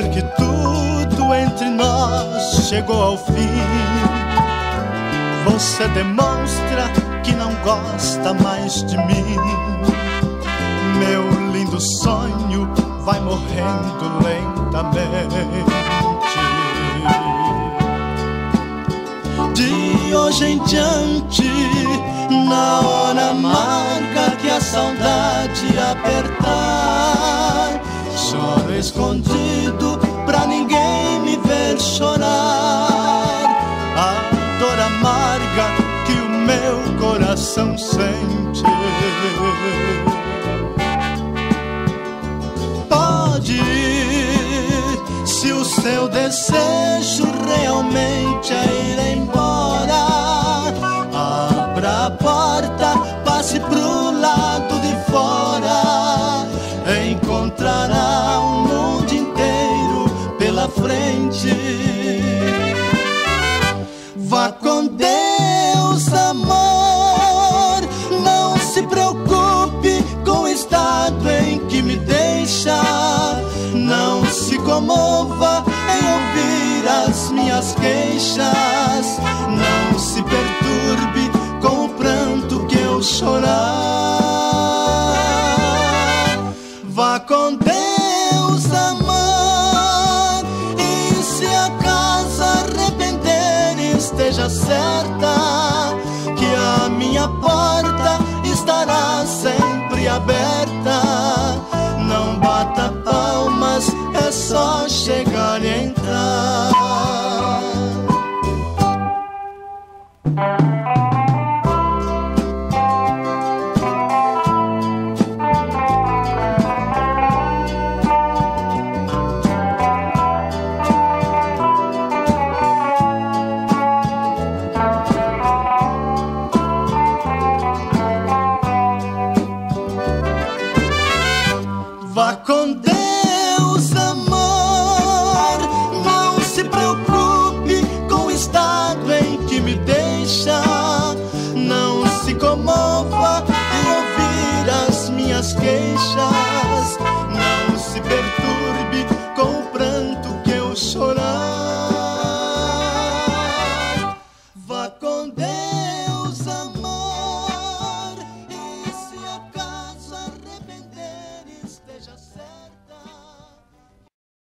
ver que tudo entre nós chegou ao fim. Você demonstra que não gosta mais de mim. Meu lindo sonho vai morrendo lentamente. De hoje em diante, na hora amarga que a saudade apertar, choro escondido pra ninguém me ver chorar. A dor amarga que o meu coração sente. Pode ir, se o seu desejo realmente é ir embora. Abra a porta, passe pro lado de fora. Encontrará um mundo inteiro pela frente. Vá com Deus, amor. Não se preocupe com o estado em que me deixa. Não se comova em ouvir as minhas queixas. Não se perturbe com o pranto que eu chorar. Vá com Deus, amor. E se acaso arrepender, esteja certa